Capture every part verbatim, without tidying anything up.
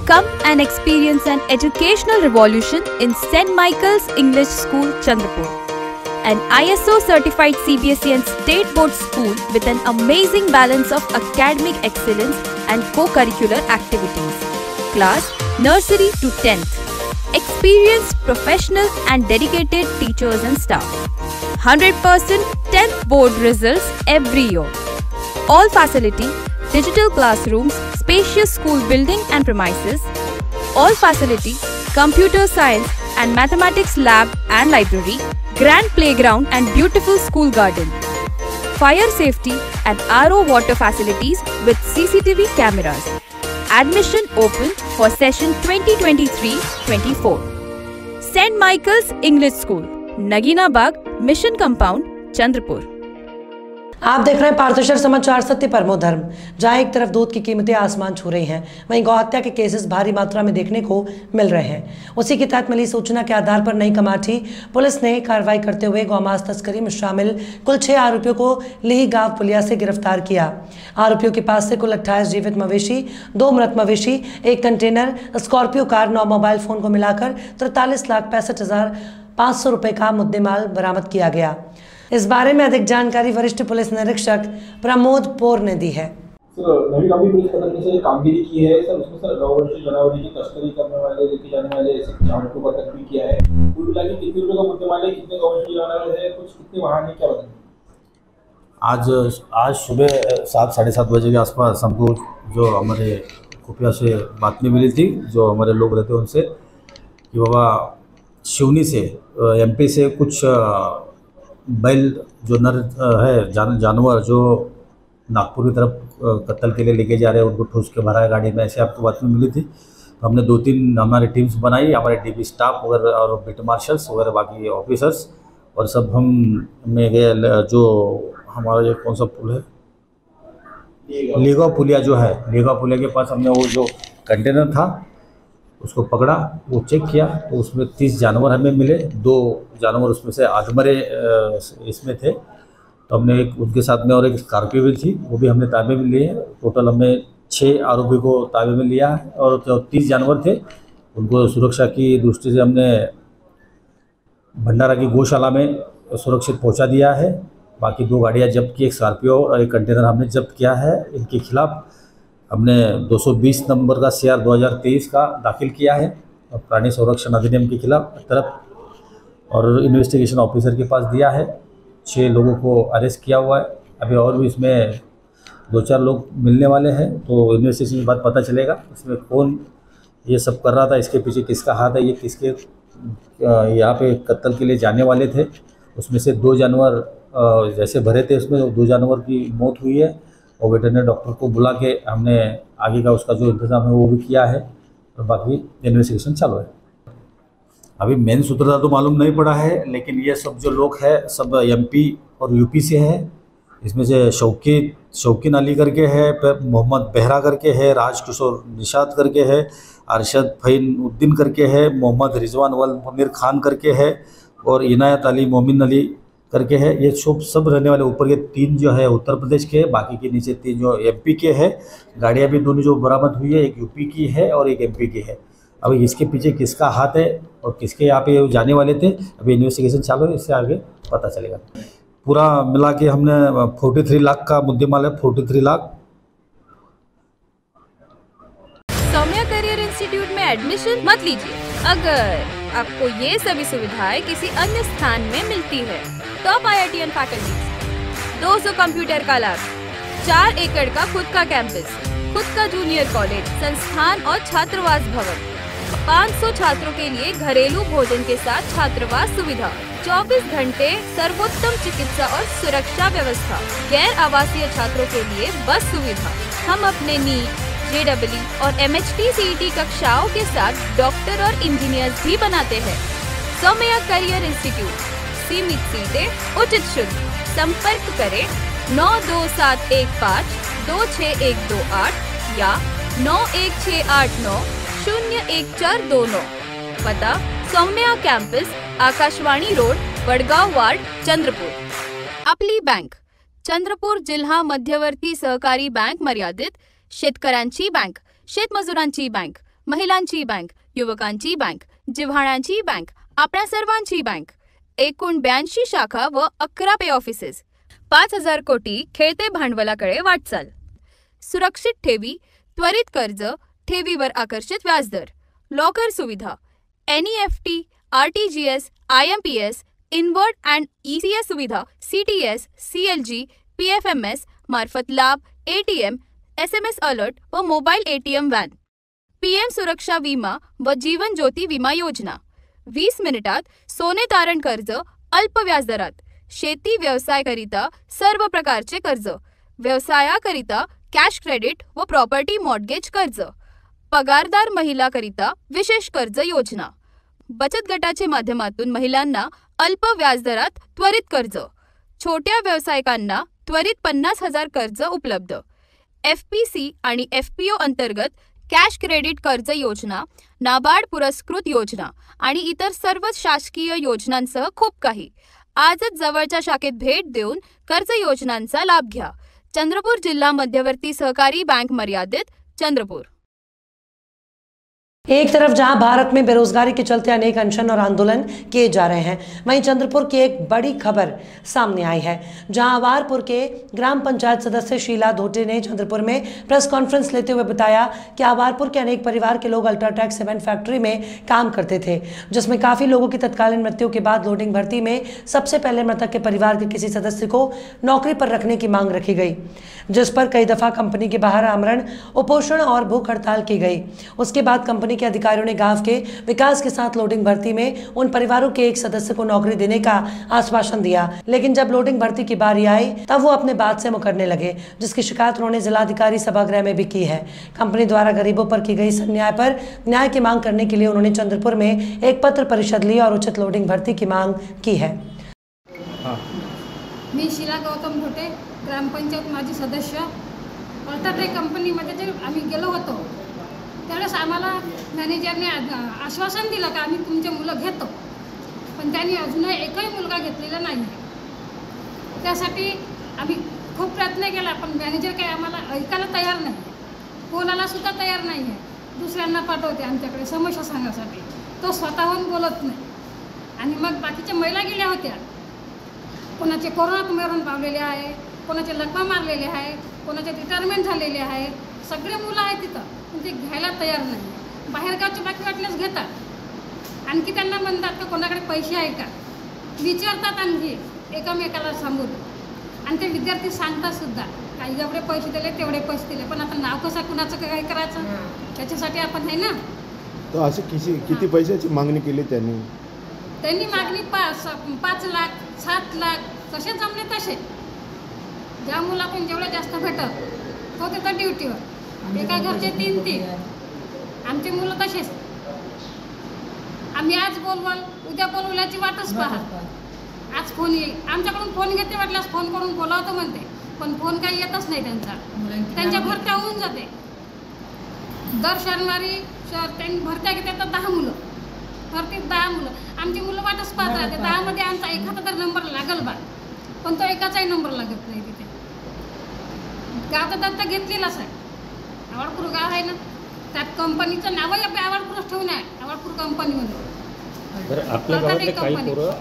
Come and experience an educational revolution in Saint Michael's English School, Chandrapur. An I S O certified C B S E and state board school with an amazing balance of academic excellence and co-curricular activities. Class nursery to tenth. Experienced, professional and dedicated teachers and staff. one hundred percent tenth board results every year. All facility, digital classrooms, spacious school building and premises. All facility, computer science and mathematics lab and library. Grand playground and beautiful school garden. Fire safety and R O water facilities with C C T V cameras. Admission open for session twenty twenty-three twenty-four. Saint Michael's English School, Nagina Bagh, Mission Compound, Chandrapur. आप देख रहे हैं पारदर्शी समाचार सत्य परमो धर्म। जहां एक तरफ दूध की कीमतें आसमान छू रही हैं, वहीं गौहत्या के केसेस भारी मात्रा में देखने को मिल रहे हैं। उसी के तहत मिली सूचना के आधार पर नई कमाठी पुलिस ने कार्रवाई करते हुए गौमांस तस्करी में शामिल कुल छह आरोपियों को लिही गांव पुलिया से गिरफ्तार किया। आरोपियों के पास से कुल अट्ठाईस जीवित मवेशी, दो मृत मवेशी, एक कंटेनर, स्कॉर्पियो कार, नौ मोबाइल फोन को मिलाकर तरतालीस लाख पैंसठ हजार पाँच सौ रुपये का मुद्देमाल बरामद किया गया। इस बारे में अधिक जानकारी वरिष्ठ पुलिस निरीक्षक प्रमोद पोर ने दी है। सर, नवी कामगी पुलिस पथक से कामगिरी की है सर, उसमें सर गौवंशीय जानवरों की तस्करी करने वाले, लेके जाने वाले ऐसे जानवरों को पथक भी किया है। कुल मिला के कितने रुपए का मुद्देमाल है, कितने गौवंशीय जानवर है, कुछ कितने वाहन है, क्या बताएं? आज आज सुबह सात साढ़े सात बजे के आसपास हमको जो हमारे खुफिया से बातमी मिली थी, जो हमारे लोग रहते हैं उनसे, कि बाबा शिवनी से एमपी से कुछ बैल जो नर है जान जानवर जो नागपुर की तरफ कत्ल के लिए लेके जा रहे हैं, उनको ठूस के भरा है गाड़ी में, ऐसे आपको बात में मिली थी। तो हमने दो तीन हमारी टीम्स बनाई, हमारे डीपी स्टाफ वगैरह और बीट मार्शल्स वगैरह बाकी ऑफिसर्स, और सब हम में गए। जो हमारा जो कौन सा पुल है, लीगाव पुलिया जो है, लीगाव पुलिया के पास हमने वो जो कंटेनर था उसको पकड़ा, वो चेक किया तो उसमें तीस जानवर हमें मिले। दो जानवर उसमें से आधमरे इसमें थे, तो हमने एक उनके साथ में और एक स्कॉर्पियो भी थी, वो भी हमने ताबे में लिए। टोटल हमने छः आरोपी को ताबे में लिया है, और जो तीस जानवर थे उनको सुरक्षा की दृष्टि से हमने भंडारा की गौशाला में सुरक्षित पहुंचा दिया है। बाकी दो गाड़ियां जब्त की, एक स्कॉर्पियो और एक कंटेनर हमने जब्त किया है। इनके खिलाफ हमने दो सौ बीस नंबर का सी आर दो हज़ार तेईस का दाखिल किया है और प्राणी संरक्षण अधिनियम के खिलाफ तरफ, और इन्वेस्टिगेशन ऑफिसर के पास दिया है। छः लोगों को अरेस्ट किया हुआ है। अभी और भी इसमें दो चार लोग मिलने वाले हैं, तो इन्वेस्टिगेशन के बाद पता चलेगा इसमें कौन ये सब कर रहा था, इसके पीछे किसका हाथ है, ये किसके यहाँ पे कत्ल के लिए जाने वाले थे। उसमें से दो जानवर जैसे भरे थे, उसमें दो जानवर की मौत हुई है, और वेटरनरी डॉक्टर को बुला के हमने आगे का उसका जो इंतज़ाम है वो भी किया है, और बाकी इन्वेस्टिगेशन चालू है। अभी मेन सूत्रधार तो मालूम नहीं पड़ा है, लेकिन ये सब जो लोग हैं सब एमपी और यूपी से है। इसमें से शौकी शौकीन अली करके है, मोहम्मद बेहरा करके है, राजकिशोर निशात करके है, अरशद फ़हीन उद्दीन करके है, मोहम्मद रिजवान वल मुनीर खान करके है, और इनायत अली मोमिन अली करके है। ये सब सब रहने वाले ऊपर के तीन जो है उत्तर प्रदेश के, बाकी के नीचे तीन जो एमपी के है। गाड़ियाँ भी दोनों जो बरामद हुई है, एक यूपी की है और एक एमपी की है। अभी इसके पीछे किसका हाथ है और किसके यहाँ पे जाने वाले थे, अभी इन्वेस्टिगेशन चालू है, इससे आगे पता चलेगा। पूरा मिला के हमने तैंतालीस लाख का मुद्देमाल है, तैंतालीस लाख। सौम्या करियर इंस्टीट्यूट में एडमिशन मत लीजिए अगर आपको ये सभी सुविधाएं किसी अन्य स्थान में मिलती है। Top IITian faculty, दो सौ कंप्यूटर का लैब, चार एकड़ का खुद का कैंपस, खुद का जूनियर कॉलेज, संस्थान और छात्रावास भवन, पाँच सौ छात्रों के लिए घरेलू भोजन के साथ छात्रावास सुविधा, चौबीस घंटे सर्वोत्तम चिकित्सा और सुरक्षा व्यवस्था, गैर आवासीय छात्रों के लिए बस सुविधा। हम अपने नीट, जे डब्ल्यू और M H T C E T कक्षाओं के साथ डॉक्टर और इंजीनियर्स भी बनाते हैं। सौम्या करियर इंस्टीट्यूट, सीमित सीटें, उचित शुल्क। संपर्क करें नौ दो सात एक पाँच दो छः एक दो आठ या नौ एक छः आठ नौ शून्य एक चार दो नौ। पता Saumya campus, Akashvani road, Wadgaon ward, Chandrapur. आपली बँक, चंद्रपूर जिल्हा मध्यवर्ती सहकारी बँक मर्यादित, शेतकऱ्यांची बँक, शेतमजुरांची बँक, महिलांची बँक, युवकांची बँक, जिव्हाळ्यांची बँक, आपल्या सर्वांची बँक. एकूण ब्याऐंशी शाखा व अकरा पे ऑफिसेस. पाच हजार कोटी खेळते भांडवलाकडे वाटचाल. सुरक्षित ठेवी, त्वरित कर्ज, ठेवीवर आकर्षित व्याजदर, लॉकर सुविधा, N E F T, R T G S, I M P S, inward and E C S सुविधा, C T S, C L G, P F M S मार्फत लाभ, A T M, S M S alert व mobile A T M van. P M सुरक्षा विमा व जीवन ज्योती विमा योजना. वीस मिनिटात सोने तारण कर्ज अल्प व्याजदरात. शेती व्यवसायाकरिता सर्व प्रकारचे कर्ज, व्यवसायाकरिता कॅश क्रेडिट व प्रॉपर्टी मॉर्टगेज कर्ज, पगारदार महिलाकरिता विशेष कर्ज योजना. बचत गटाच्या माध्यमातून महिलांना अल्प व्याजदरात त्वरित कर्ज. छोट्या व्यावसायिकांना त्वरित पन्नास हजार कर्ज उपलब्ध. एफ पी सी आणि एफ पी ओ अंतर्गत कॅश क्रेडिट कर्ज योजना, नाबार्ड पुरस्कृत योजना आणि इतर सर्व शासकीय योजनांसह खूप काही. आजच जवळच्या शाखेत भेट देऊन कर्ज योजनांचा लाभ घ्या. चंद्रपूर जिल्हा मध्यवर्ती सहकारी बैंक मर्यादित, चंद्रपूर. एक तरफ जहां भारत में बेरोजगारी के चलते अनेक अनशन और आंदोलन किए जा रहे हैं, वहीं चंद्रपुर की एक बड़ी खबर सामने आई है, जहां आवारपुर के ग्राम पंचायत सदस्य शीला धोटे ने चंद्रपुर में प्रेस कॉन्फ्रेंस लेते हुए बताया कि आवारपुर के अनेक परिवार के लोग अल्ट्राटेक सीमेंट फैक्ट्री में काम करते थे, जिसमें काफ़ी लोगों की तत्कालीन मृत्यु के बाद लोडिंग भर्ती में सबसे पहले मृतक के परिवार के किसी सदस्य को नौकरी पर रखने की मांग रखी गई, जिस पर कई दफ़ा कंपनी के बाहर आमरण, उपोषण और भूख हड़ताल की गई. उसके बाद कंपनी के अधिकारियों ने गांव के विकास के साथ लोडिंग भर्ती में उन परिवारों के एक सदस्य को नौकरी देने का आश्वासन दिया, लेकिन जब लोडिंग भर्ती की बारी आई तब वो अपने बात से मुकरने लगे, जिसकी शिकायत उन्होंने जिलाधिकारी सभागृह में भी की है. कंपनी द्वारा गरीबों पर की गई इस अन्याय पर न्याय की मांग करने के लिए उन्होंने चंद्रपुर में एक पत्र परिषद ली और उचित लोडिंग भर्ती की मांग की है. मी शीला गौतम धोटे, ग्रामपंचायत माजी सदस्य. अल्ट्राटेक कंपनीमध्ये जे आम्ही गेलो होतो त्यावेळेस आम्हाला मॅनेजरने आश्वासन दिलं का आम्ही तुमचे मुलं घेतो, पण त्यांनी अजूनही एकही मुलगा घेतलेला नाही. त्यासाठी आम्ही खूप प्रयत्न केला, पण मॅनेजर काही आम्हाला ऐकायला तयार नाही, कोणाला सुद्धा तयार नाही आहे. दुसऱ्यांना पाठवते आमच्याकडे समस्या सांगण्यासाठी, तो स्वतःहून बोलत नाही. आणि मग बाकीच्या महिला गेल्या होत्या, कोणाचे कोरोनात मरण पावलेले आहे, कोणाचे लग्न मारलेले आहे, कोणाचे रिटायरमेंट झालेले आहे. सगळे मुलं आहेत तिथं, पण ते घ्यायला तयार नाही. बाहेरगावचे बाकी वाटल्यास घेतात, आणखी त्यांना म्हणतात का कोणाकडे पैसे आहे का विचारतात, आणखी एकमेकाला सांगून. आणि ते विद्यार्थी सांगतात सुद्धा काही एवढे पैसे दिले तेवढे पैसे दिले, पण आता नाव कसं कुणाचं काय करायचं त्याच्यासाठी आपण आहे ना. तो असे किती किती पैशाची मागणी केली त्यांनी? त्यांनी मागणी पाच पाच लाख सात लाख कसे जमले तसे. ज्या मुलाकडून जेवढे जास्त भेटत तो तिथं ड्युटीवर. एका घरचे तीन तीन आमची मुलं तसेच. आम्ही आज बोलवाल उद्या बोलवल्याची वाटच पाहत. आज फोन येईल आमच्याकडून, फोन घेते वाटल्यास फोन करून बोलावतो म्हणते, पण फोन काही येतच नाही त्यांचा. त्यांच्या भरत्या होऊन जाते. दर शनिवारी त्यांनी भरत्या घेते तर दहा मुलं भरतीत दहा मुलं. आमची मुलं वाटच पाहत राहते. दहामध्ये आमचा एखादा तर नंबर लागल बा, पण तो एकाचाही नंबर लागत नाही तिथे. गाव तर दत्ता घेतलेलाच आहे. आवाळपूर गाव आहे ना, त्यात कंपनीचं नावही आपल्या आवाळपूरच ठेवून आहे, आवाळपूर कंपनीमध्ये. आपल्या गावातले काही पोरं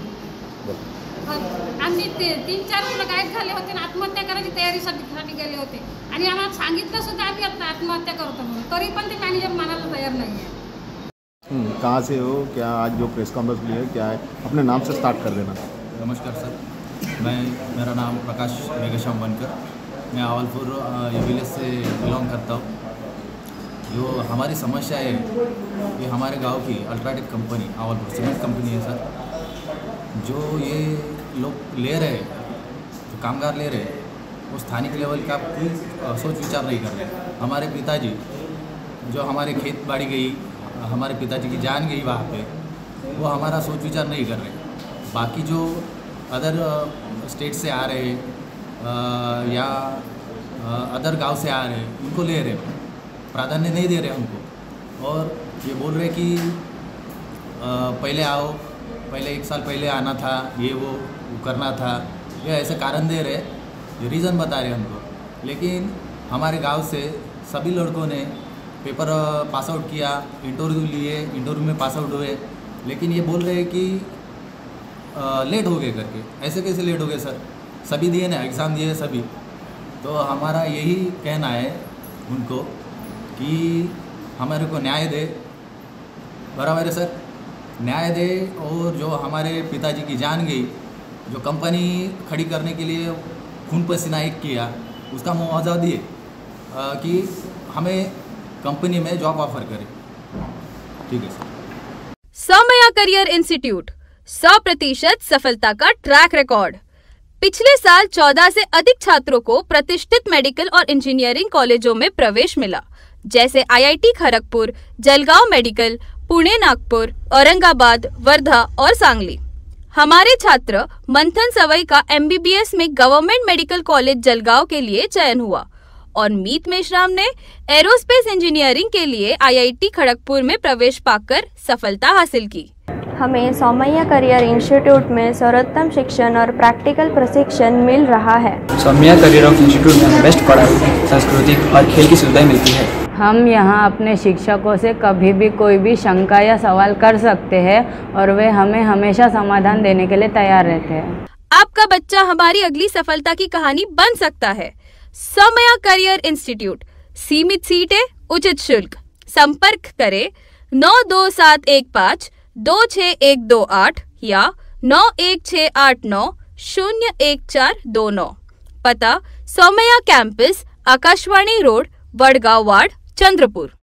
आमची तीन चार मुलं गायब झाले होते आणि आत्महत्या करायची तयारीसाठी गेले होते. आणि आम्हाला सांगितलं सुद्धा आम्ही आता आत्महत्या करतो म्हणून, तरी पण ते मॅनेजर मानायला तयार नाही आहे. कहाँ से हो, क्या आज जो प्रेस कॉन्फ्रेंस ली है क्या है, अपने नाम से स्टार्ट कर देना. नमस्कार सर, मैं मेरा नाम प्रकाश मेघश्याम बनकर, मैं आवलपुर विलेज से बिलोंग करता हूँ. जो हमारी समस्या है ये हमारे गांव की UltraTech company Awalpur cement company है सर. जो ये लोग ले रहे जो कामगार ले रहे वो स्थानिक लेवल का कोई सोच विचार नहीं कर रहे. हमारे पिताजी जो हमारे खेत बाड़ी गई, हमारे पिताजी की जान गई वहाँ पे, वो हमारा सोच विचार नहीं कर रहे. बाकी जो अदर स्टेट से आ रहे या अदर गांव से आ रहे उनको ले रहे, प्राधान्य नहीं दे रहे हमको. और ये बोल रहे कि पहले आओ, पहले एक साल पहले आना था, ये वो करना था, ये ऐसे कारण दे रहे, ये रीज़न बता रहे हमको. लेकिन हमारे गांव से सभी लड़कों ने पेपर पास आउट किया, इंटरव्यू लिए, इंटरव्यू में पास आउट हुए, लेकिन ये बोल रहे हैं कि आ, लेट हो गए करके। ऐसे कैसे लेट हो गए सर? सभी दिए ना, एग्ज़ाम दिए सभी। तो हमारा यही कहना है उनको कि हमारे को न्याय दे, बराबर है सर, न्याय दे। और जो हमारे पिताजी की जान गई, जो कंपनी खड़ी करने के लिए खून पसीना एक किया, उसका मुआवजा दिए कि हमें कंपनी में जॉब ऑफर करे। ठीक है सर। सौम्या करियर इंस्टीट्यूट, सौ प्रतिशत सफलता का ट्रैक रिकॉर्ड। पिछले साल चौदह से अधिक छात्रों को प्रतिष्ठित मेडिकल और इंजीनियरिंग कॉलेजों में प्रवेश मिला, जैसे आईआईटी खड़गपुर, जलगांव मेडिकल, पुणे, नागपुर, औरंगाबाद, वर्धा और सांगली। हमारे छात्र मंथन सवई का एमबीबीएस में गवर्नमेंट मेडिकल कॉलेज जलगांव के लिए चयन हुआ और मीत मेश्राम ने एरोस्पेस इंजीनियरिंग के लिए आईआईटी खड़गपुर में प्रवेश पाकर सफलता हासिल की। हमें सौम्या करियर इंस्टीट्यूट में सर्वोत्तम शिक्षण और प्रैक्टिकल प्रशिक्षण मिल रहा है। सौम्या करियर ऑफ इंस्टीट्यूट में बेस्ट पढ़ाई, सांस्कृतिक और खेल की सुविधाएं मिलती है। हम यहाँ अपने शिक्षकों से कभी भी कोई भी शंका या सवाल कर सकते हैं और वे हमें हमेशा समाधान देने के लिए तैयार रहते हैं। आपका बच्चा हमारी अगली सफलता की कहानी बन सकता है। सौम्या करियर इंस्टीट्यूट, सीमित सीटें, उचित शुल्क। संपर्क करें नौ दो सात एक पाँच दो छः एक दो आठ या नौ एक छः आठ नौ शून्य एक चार दो नौ। पता Saumya campus, Akashvani road, Wadgaon ward, Chandrapur.